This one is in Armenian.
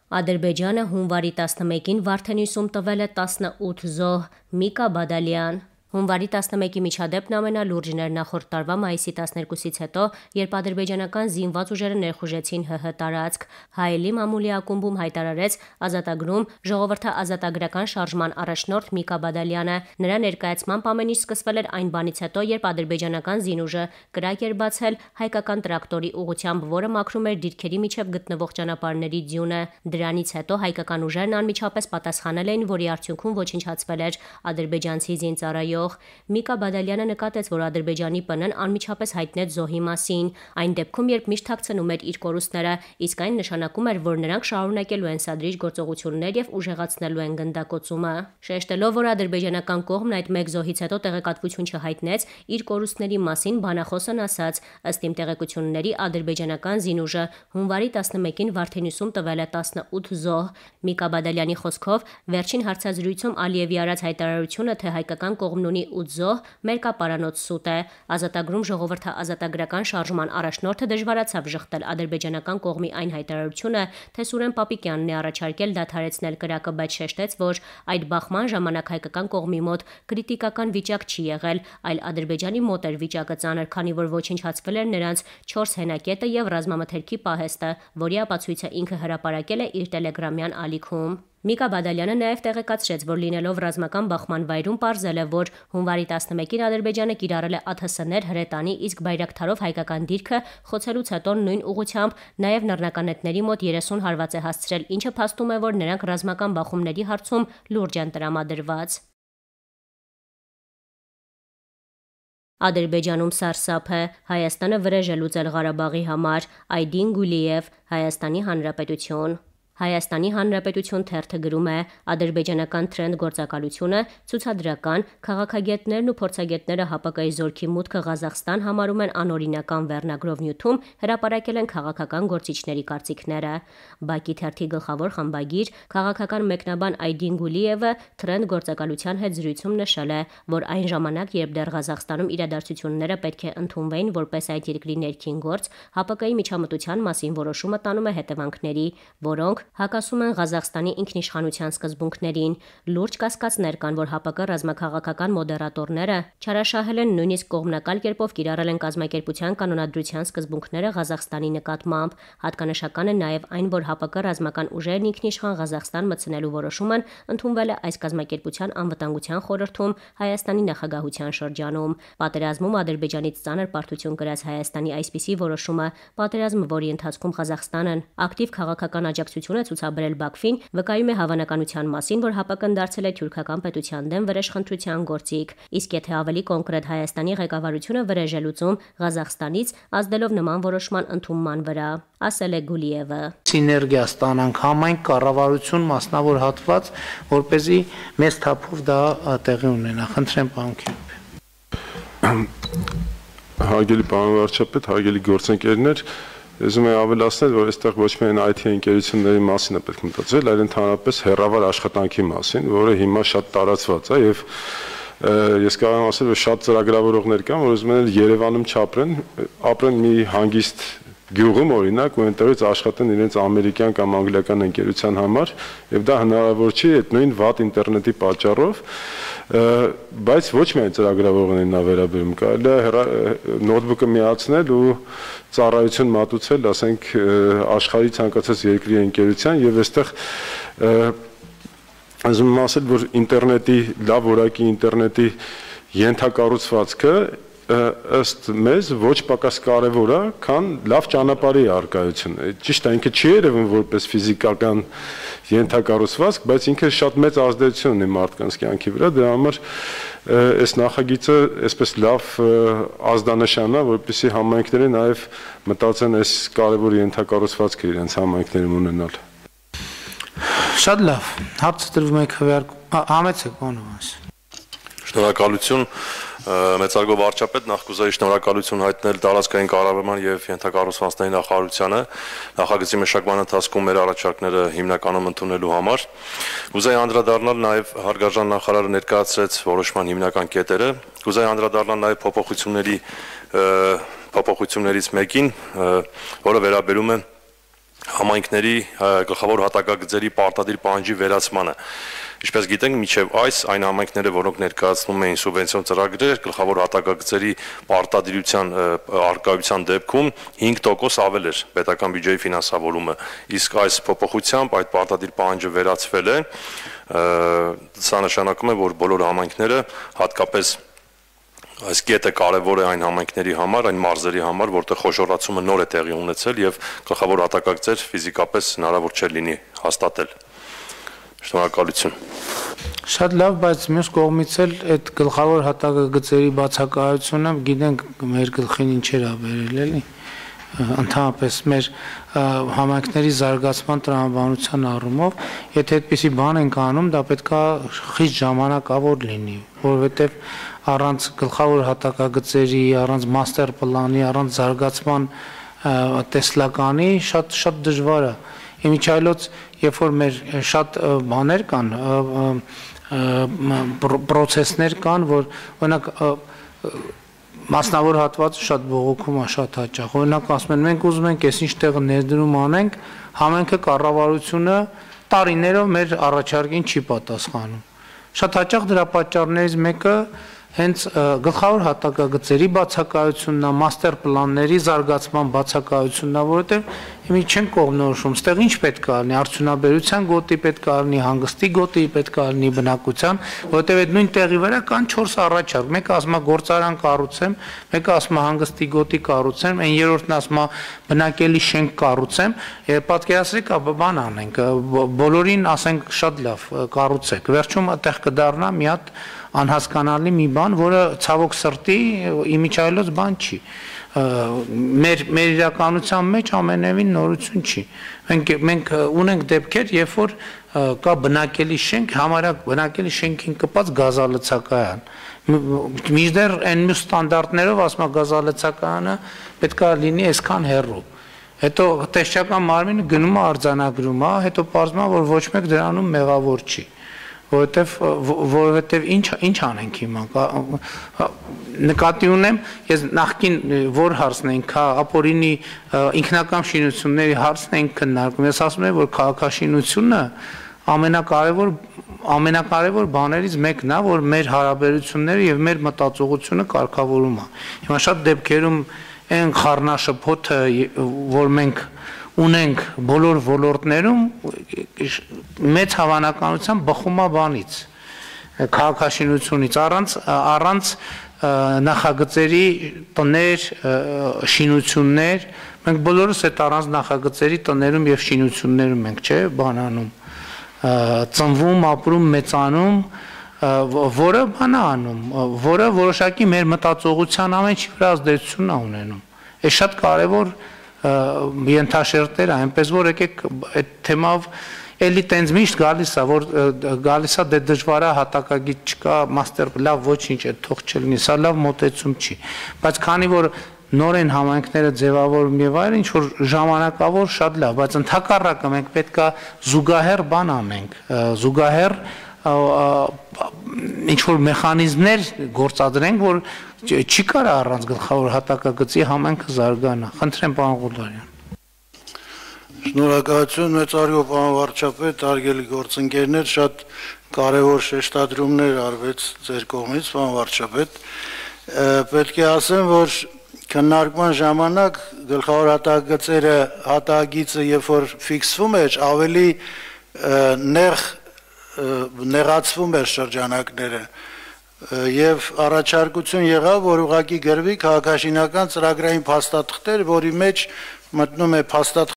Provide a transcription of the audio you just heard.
Ադրբեջանը հունվարի 11-ին Վարդենիսում տվել է 18 զոհ, Միկա Բադալյան։ Հունվարի 11-ի միջադեպն ամենալուրջն էր նախորդ տարվա մայիսի 12-ից հետո, երբ ադրբեջանական զինված ուժերը ներխուժեցին ՀՀ տարածք։ Հայելի մամուլի ակումբում հայտարարեց ազատագրում ժողովրդաազատագրական շարժման առաջնորդ Միկա Բադալյանը։ Նրա ներկայացմամբ ամեն ինչ սկսվել էր այն բանից հետո, երբ ադրբեջանական զինուժը կրակ էր բացել հայկական տրակտորի ուղղությամբ, որը մաքրում էր դիրքերի միջև գտնվող ճանապարհների ձյունը։ Դրանից հետո հայկական ուժերն անմիջապես պատասխանել էին, որի արդյունքում ոչնչացվել էր ադրբեջանցի զինծառայող։ Միկա Բադալյանը նկատեց, որ Ադրբեջանի ՊՆ-ն անմիջապես հայտնեց զոհի մասին, այն դեպքում, երբ միշտ թաքցնում էր իր կորուստները, իսկ այն նշանակում էր, որ նրանք շարունակելու են սադրիչ գործողություններ եւ ուժեղացնելու են գնդակոծումը։ Շեշտելով, որ ադրբեջանական կողմն այդ մեկ զոհից հետո տեղեկատվություն չհայտնեց իր կորուստների մասին, բանախոսն ասաց, ըստ իմ տեղեկությունների, ադրբեջանական զինուժը հունվարի 11-ին Վարդենիսում տվել է 18 զոհ։ Միկա Բադալյանի խոսքով, վերջին հարցազրույցում Ալիևի արած հայտարարությունը, թե հայկական կողմն ունի 8 զոհ, մերկապարանոց սուտ է։ Ազատագրում ժողովրդաազատագրական շարժման առաջնորդը դժվարացավ ժխտել ադրբեջանական կողմի այն հայտարարությունը, թե Սուրեն Պապիկյանն է առաջարկել դադարեցնել կրակը, բայց շեշտեց, որ այդ բախման ժամանակ հայկական կողմի մոտ քրիտիկական վիճակ չի եղել, այլ Ադրբեջանի մոտ էր վիճակը ծանր, քանի որ ոչնչացվել էր նրանց 4 հենակետը եւ ռազմամթերքի պահեստը, որի ապացույցը ինքը հրապարակել է իր տելեգրամյան ալիքում։ Միկա Բադալյանը նաև տեղեկացրեց, որ լինելով ռազմական բախման վայրում պարզել է, որ հունվարի 11-ին Ադրբեջանը կիրառել է ԱԹՍ-ներ Հրետանի, իսկ Բայրակթարով հայկական դիրքը խոցելուց հետո նույն ուղղությամբ նաև նռնականետների մոտ 30 հարված է հասցրել, ինչը փաստում է, որ նրանք ռազմական բախումների հարցում լուրջ են տրամադրված։ Ադրբեջանում սարսափ է, Հայաստանը վրեժ է լուծել Ղարաբաղի համար, Այդին Գուլիև, Հայաստանի Հանրապետություն։ Հայաստանի Հանրապետություն թերթը գրում է. ադրբեջանական թրենդ գործակալությունը ցուցադրական, քաղաքագետներն ու փորձագետները ՀԱՊԿ-ի զորքի մուտքը Ղազախստան համարում են անօրինական վերնագրով նյութում, հրապարակել են քաղաքական գործիչների կարծիքները։ Բաքի թերթի գլխավոր խմբագիր, քաղաքական մեկնաբան Այդին Գուլիևը թրենդ գործակալության հետ զրույցում նշել է, որ այն ժամանակ, երբ դեռ Ղազախստանում իրադարձությունները պետք է ընդունվեին որպես այդ երկրի ներքին գործ, ՀԱՊԿ-ի միջամտության մասին որոշումը տանում է հետևանքների, որոնք հակասում են Ղազախստանի ինքնիշխանության սկզբունքներին։ Լուրջ կասկածներ կան, որ ՀԱՊԿ ռազմաքաղաքական մոդերատորները չարաշահել են, նույնիսկ կողմնակալ կերպով կիրառել են կազմակերպության կանոնադրության սկզբունքները Ղազախստանի նկատմամբ։ Հատկանշական է նաև այն, որ ՀԱՊԿ ռազմական ուժերն ինքնիշխան Ղազախստան մտցնելու որոշումն ընդունվել է այս կազմակերպության անվտանգության խորհրդում Հայաստանի նախագահության շրջանում։ Պատերազմում Ադրբեջանից ծանր պարտություն կրած Հայաստանի այսպիսի որոշումը, պատերազմ, որի ընթացքում Ղազախստանն ակտիվ քաղաքական աջակցություն է ցուցաբերել Բաքվին, վկայում է հավանականության մասին, որ ՀԱՊԿ-ն դարձել է թյուրքական պետության դեմ վրեժխնդրության գործիք, իսկ եթե ավելի կոնկրետ Հայաստանի ղեկավարությունը վրեժ է լուծում Ղազախստանից, ազդելով նման որոշման ընդունման վրա, ասել է Գուլիևը։ Սիներգիա ստանանք համայն կառավարություն, մասնավոր հատված, որպեսզի մեծ թափով դա տեղի ունենա։ Խնդրեմ, պարոն Քերպ։ Հարգելի պարոն վարչապետ, հարգելի գործընկերներ, ուզում եմ ավելացնել, որ այստեղ ոչ միայն IT ընկերությունների մասին է պետք մտածել, այլ ընդհանրապես հեռավար աշխատանքի մասին, որը հիմա շատ տարածված է եւ ես կարող եմ ասել, որ շատ ծրագրավորողներ կան, որ ուզում են Երևանում չապրեն, ապրեն մի հանգիստ գյուղում օրինակ, ու այնտեղից աշխատեն իրենց ամերիկյան կամ անգլիական ընկերության համար, եւ դա հնարավոր չի այդ նույն վատ ինտերնետի պատճառով, բայց ոչ միայն ծրագրավորողներին նա վերաբերում, կարելի է նոթբուկը միացնել ու ծառայություն մատուցել, ասենք, աշխարհի ցանկացած երկրի ընկերության եւ այստեղ ուզում եմ ասել, որ ինտերնետի լավ որակի ինտերնետի ենթակառուցվածքը ըստ մեզ ոչ պակաս կարևոր է, քան լավ ճանապարհի առկայությունը։ Ճիշտ է, ինքը չի երևում որպես ֆիզիկական ենթակառուցվածք, բայց ինքը շատ մեծ ազդեցություն ունի մարդկանց կյանքի վրա, դրա համար այս նախագիծը այսպես լավ ազդանշան է, որպեսզի համայնքները նաև մտածեն այս կարևոր ենթակառուցվածքը իրենց համայնքներում ունենալ։ Շատ լավ, հարցը տրվում է համեցեք, բանոց։ Շնորհակալություն, մեծարգո վարչապետ, նախ կուզեի շնորհակալություն հայտնել տարածքային կառավարման եւ ենթակառուցվածքների նախարարությանը նախագծի մշակման ընթացքում մեր առաջարկները հիմնականում ընդունելու համար։ Կուզեի անդրադառնալ նաեւ հարգարժան նախարարը ներկայացրեց որոշման հիմնական կետերը, կուզեի անդրադառնալ նաեւ փոփոխություններից մեկին, որը վերաբերում է համայնքների գլխավոր հատակագծերի պարտադիր պահանջի վերացմանը։ Ինչպես գիտենք, մինչև այս այն համայնքները, որոնք ներկայացնում էին սուբվենցիոն ծրագրեր, գլխավոր հատակագծերի պարտադիրության արկայության դեպքում 5% ավել էր պետական բյուջեի ֆինանսավորումը, իսկ այս փոփոխությամբ այդ պարտադիր պահանջը վերացվել է, սա նշանակում է, որ բոլոր համայնքները, հատկապես այս կետը կարևոր է այն համայնքների համար, այն մարզերի համար, որտեղ խոշորացումը նոր է տեղի ունեցել եւ գլխավոր հատակագծեր ֆիզիկապես հնարավոր չէ լինի հաստատել։ Շնորհակալություն։ Շատ լավ, բայց մյուս կողմից էլ այդ գլխավոր հատակագծերի բացակայությունը գիտենք մեր գլխին ինչեր ա բերել էլի։ Ընդհանրապես մեր համայնքների զարգացման տրամաբանության առումով, եթե այդպիսի բան ենք անում, դա պետքա խիստ ժամանակավոր լինի, որովհետև առանց գլխավոր հատակագծերի, առանց մաստեր պլանի, առանց զարգացման տեսլականի շատ դժվար է։ Իմիջիայլոց, երբ որ մեր շատ բաներ կան, պրոցեսներ կան, որ օրինակ մասնավոր հատվածը շատ բողոքում է, շատ հաճախ։ Օրինակ ասում են, մենք ուզում ենք այսինչ տեղը ներդրում անենք, համենքը կառավարությունը տարիներով մեր առաջարկին չի պատասխանում։ Շատ հաճախ դրա պատճառներից մեկը հենց գլխավոր հատակագծերի բացակայությունն է, մաստեր պլանների զարգացման բացակայությունն է, որովհետև մի չեն կողմնորոշում, ստեղ ինչ պետք է լինի, արդյունաբերության գոտի պետք է լինի, հանգստի գոտի պետք է լինի, բնակության, որովհետև այդ նույն տեղի վրա կան 4 առաջարկ, մեկը ասում է գործարան կառուցեմ, մեկը ասում է հանգստի գոտի կառուցեմ, այն երրորդն ասում է բնակելի շենք կառուցեմ, պատկերացրեք, բան անենք, բոլորին ասենք շատ լավ կառուցեք, վերջում այդտեղ կդառնա մի հատ անհասկանալի մի բան, որը ցավոք սրտի իմիջիայլոց բան չի։ Մեր իրականության մեջ ամենևին նորություն չի։ Մենք ունենք դեպքեր, երբ որ կա բնակելի շենք, համարյա բնակելի շենքին կպած գազալցակայան։ Մինչդեռ այն մյուս ստանդարտներով ասում է գազալցակայանը պետք է լինի այսքան հեռու։ Հետո տեսչական մարմինը գնում է արձանագրում, հետո պարզվում է, որ ոչ մեկ դրանում մեղավոր չի։ Որովհետև ինչ անենք հիմա, նկատի ունեմ, ես նախկին որ հարցն ենք, ապօրինի ինքնական շինությունների հարցն ենք քննարկում, ես ասում եմ, որ քաղաքաշինությունը ամենակարևոր բաներից մեկն է, որ մեր հարաբերությունները եւ մեր մտածողությունը կարգավորում է։ Հիմա շատ դեպքերում այն խառնաշփոթը, որ մենք ունենք բոլոր ոլորտներում, մեծ հավանականությամբ բխում է բանից, քաղաքաշինությունից, առանց նախագծերի տներ, շինություններ, մենք բոլորս այդ առանց նախագծերի տներում եւ շինություններում ենք, չէ, բանանում, ծնվում, ապրում, մեծանում, որը բան է անում, որը որոշակի մեր մտածողության ամեն ինչի վրա ազդեցություն է ունենում։ Այս շատ կարևոր ենթաշերտեր է, այնպես որ եկեք այդ թեմով էլի տենց միշտ գալիս է, որ գալիս է դե դժվար է հատակագիծ չկա, մաստեր լավ ոչինչ է, թող չլինի, սա լավ մոտեցում չի, բայց քանի որ նոր են համայնքները ձևավորում եւ այլն, ինչ որ ժամանակավոր շատ լավ, բայց ընդհակառակը մենք պետք է զուգահեռ բան անենք, զուգահեռ ինչ որ մեխանիզմներ գործադրենք, որ չի կարա առանց գլխավոր հատակագծի համայնքը զարգանա։ Խնդրեմ, պարոն Ղուլարյան։ Շնորհակալություն, մեծարգո պարոն վարչապետ, հարգելի գործընկերներ, շատ կարևոր շեշտադրումներ արվեց ձեր կողմից, պարոն վարչապետ։ Պետք է ասեմ, որ քննարկման ժամանակ գլխավոր հատակագծերը հատագիծը երբ որ ֆիքսվում էր, ավելի նեղացվում էր շրջանակները եւ առաջարկություն եղավ, որ ուղղակի գրվի քաղաքաշինական ծրագրային փաստաթղթեր, որի մեջ մտնում է փաստաթղթ